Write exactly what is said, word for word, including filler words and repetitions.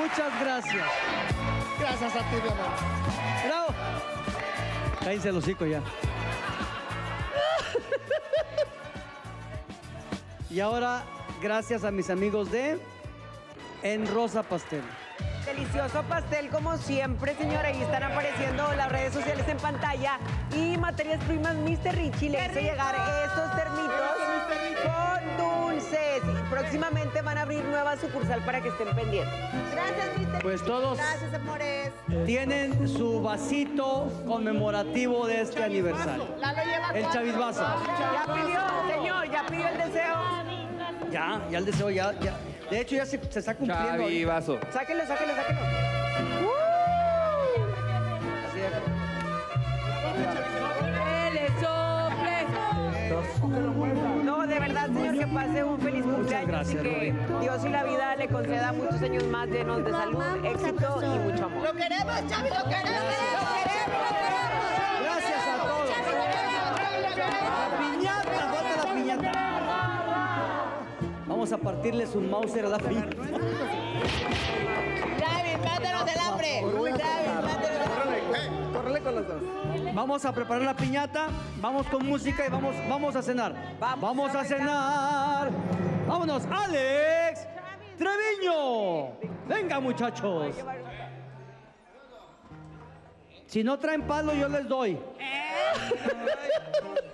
Muchas gracias. Gracias a ti, mi amor. Bravo. Cállense el hocico ya. Y ahora, gracias a mis amigos de En Rosa Pastel. Delicioso pastel como siempre, señora. Ahí están apareciendo las redes sociales en pantalla. Y Materias Primas mister Richie le hizo llegar estos termitos con dulces. Y próximamente van a abrir nueva sucursal para que estén pendientes. Gracias, mister Pues todos Gracias, amores. tienen su vasito conmemorativo de este aniversario. Lalo lleva El cuatro. Chavisvaso. Ya pidió, señor, ya pidió el deseo. Ya, ya el deseo, ya, ya. De hecho, ya se, se está cumpliendo. ahorita. Chavivazo. Sáquenlo, sáquenlo, sáquenlo. Así es. No, de verdad, señor, que pase un feliz cumpleaños gracias, y que Rubí. Dios y la vida le conceda muchos años más llenos de salud, éxito y mucho amor. Lo queremos, Chavi, lo queremos. Lo queremos, Gracias a todos. La piñata, falta la piñata. Vamos a partirles un Mauser a la piñata. Chavi, mátanos el hambre. Chavi, mátanos el hambre. Córrele con los dos. Vamos a preparar la piñata, vamos con música y vamos, vamos a cenar. Vamos, a cenar. Vámonos, Alex Treviño. Venga, muchachos. Si no traen palo, yo les doy.